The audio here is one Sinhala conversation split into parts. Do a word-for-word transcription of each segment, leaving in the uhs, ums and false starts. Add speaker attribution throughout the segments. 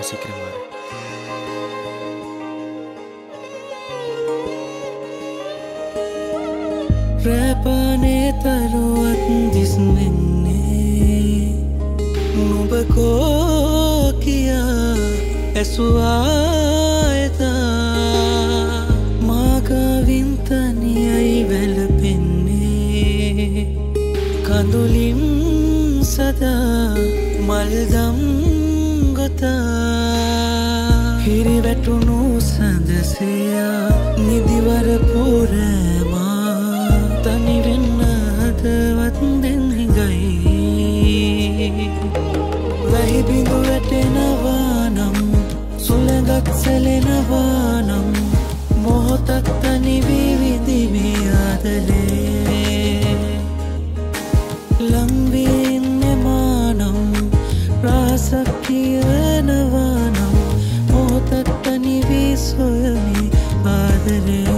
Speaker 1: සීක්‍රම මාර
Speaker 2: රැපනේ තරුවත් දිස්නෙන්නේ නුඹ කෝ කියා ඇසුවායතා මාගවින් තනියයි වැළපෙන්නේ කඳුලින් සදා මල්දම් ගොතා හිරිවැටුණු සඳසයා නිදිවර පුරෑමා තනි වෙන්න හදවත් දෙන් හිඟයි වැහි බිඳු වැටෙනවා නම් සුළඟක් සැලෙනවා නම් මොහොතක් තනි වී විඳිමේ ආදරේ ලං වී ඉන්නේ මානම් රහසක් කියනවා නම් මොහොතක් තනි වී සොයමි ආදරේ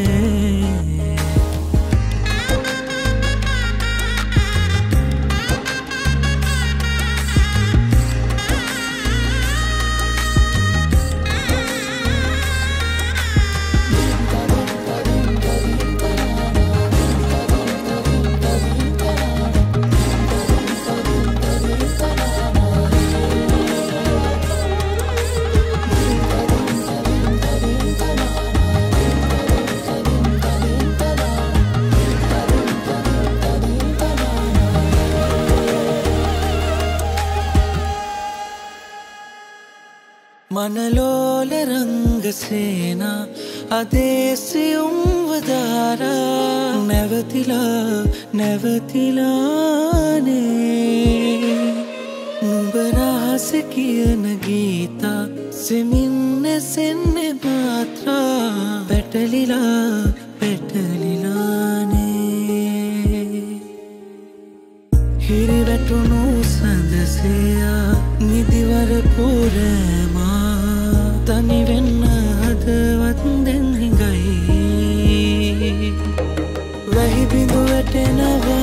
Speaker 2: मनलोल रंग सेना अदेसियुम वदारा नवतिला नवतिलाने नुबरास कियन गीता सिमिन्ने सेन्ने मात्रा पेटलिला पेटलिलाने හිරිවැටුණු සඳසයා නිදිවර පුරෑමා තනි වෙන්න හදවත් දෙන් හිඟයි වැහි බිඳු වැටෙනවා